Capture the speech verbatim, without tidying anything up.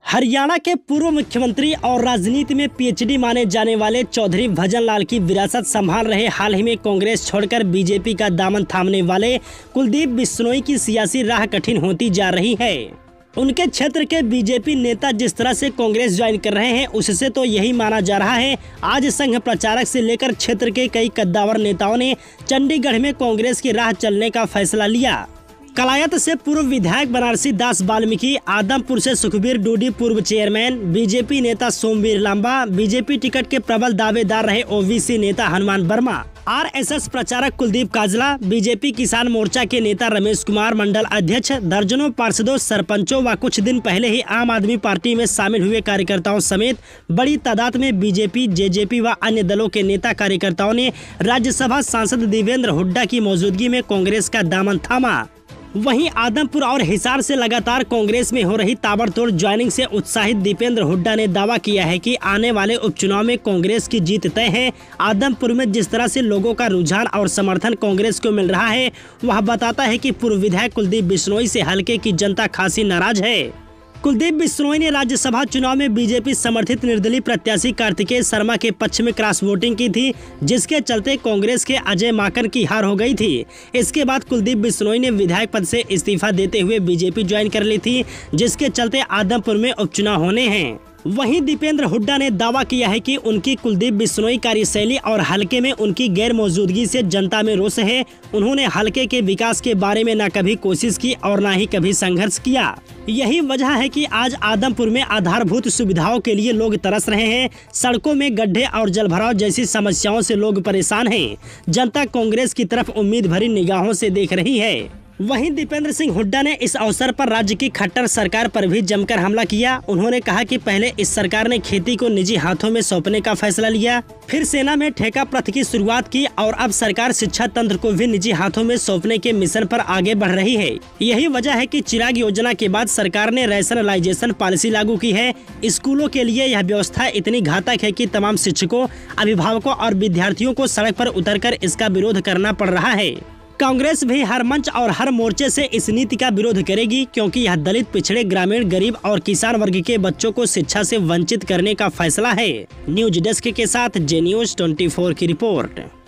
हरियाणा के पूर्व मुख्यमंत्री और राजनीति में पीएचडी माने जाने वाले चौधरी भजन लाल की विरासत संभाल रहे हाल ही में कांग्रेस छोड़कर बीजेपी का दामन थामने वाले कुलदीप बिश्नोई की सियासी राह कठिन होती जा रही है। उनके क्षेत्र के बीजेपी नेता जिस तरह से कांग्रेस ज्वाइन कर रहे हैं उससे तो यही माना जा रहा है आज संघ प्रचारक से लेकर क्षेत्र के कई कद्दावर नेताओं ने चंडीगढ़ में कांग्रेस की राह चलने का फैसला लिया। कलायत से पूर्व विधायक बनारसी दास वाल्मीकि, आदमपुर से सुखबीर डूडी पूर्व चेयरमैन, बीजेपी नेता सोमवीर लांबा, बीजेपी टिकट के प्रबल दावेदार रहे ओबीसी नेता हनुमान वर्मा, आरएसएस प्रचारक कुलदीप काजला, बीजेपी किसान मोर्चा के नेता रमेश कुमार, मंडल अध्यक्ष, दर्जनों पार्षदों, सरपंचों व कुछ दिन पहले ही आम आदमी पार्टी में शामिल हुए कार्यकर्ताओं समेत बड़ी तादाद में बीजेपी, जेजेपी व अन्य दलों के नेता कार्यकर्ताओं ने राज्यसभा सांसद देवेंद्र हुड्डा की मौजूदगी में कांग्रेस का दामन थामा। वहीं आदमपुर और हिसार से लगातार कांग्रेस में हो रही ताबड़तोड़ ज्वाइनिंग से उत्साहित दीपेंद्र हुड्डा ने दावा किया है कि आने वाले उपचुनाव में कांग्रेस की जीत तय है। आदमपुर में जिस तरह से लोगों का रुझान और समर्थन कांग्रेस को मिल रहा है वह बताता है कि पूर्व विधायक कुलदीप बिश्नोई से हलके की जनता खासी नाराज है। कुलदीप बिश्नोई ने राज्यसभा चुनाव में बीजेपी समर्थित निर्दलीय प्रत्याशी कार्तिकेय शर्मा के पक्ष में क्रॉस वोटिंग की थी, जिसके चलते कांग्रेस के अजय माकन की हार हो गई थी। इसके बाद कुलदीप बिश्नोई ने विधायक पद से इस्तीफा देते हुए बीजेपी ज्वाइन कर ली थी, जिसके चलते आदमपुर में उपचुनाव होने हैं। वहीं दीपेंद्र हुड्डा ने दावा किया है कि उनकी कुलदीप बिश्नोई कार्यशैली और हलके में उनकी गैर मौजूदगी से जनता में रोष है। उन्होंने हलके के विकास के बारे में न कभी कोशिश की और न ही कभी संघर्ष किया। यही वजह है कि आज आदमपुर में आधारभूत सुविधाओं के लिए लोग तरस रहे हैं। सड़कों में गड्ढे और जलभराव जैसी समस्याओं से लोग परेशान हैं। जनता कांग्रेस की तरफ उम्मीद भरी निगाहों से देख रही है। वहीं दीपेंद्र सिंह हुड्डा ने इस अवसर पर राज्य की खट्टर सरकार पर भी जमकर हमला किया। उन्होंने कहा कि पहले इस सरकार ने खेती को निजी हाथों में सौंपने का फैसला लिया, फिर सेना में ठेका प्रथा की शुरुआत की और अब सरकार शिक्षा तंत्र को भी निजी हाथों में सौंपने के मिशन पर आगे बढ़ रही है। यही वजह है कि चिराग योजना के बाद सरकार ने रैशनलाइजेशन पॉलिसी लागू की है। स्कूलों के लिए यह व्यवस्था इतनी घातक है कि तमाम शिक्षकों, अभिभावकों और विद्यार्थियों को सड़क पर उतरकर इसका विरोध करना पड़ रहा है। कांग्रेस भी हर मंच और हर मोर्चे से इस नीति का विरोध करेगी, क्योंकि यह दलित, पिछड़े, ग्रामीण, गरीब और किसान वर्ग के बच्चों को शिक्षा से वंचित करने का फैसला है। न्यूज डेस्क के साथ जे न्यूज चौबीस की रिपोर्ट।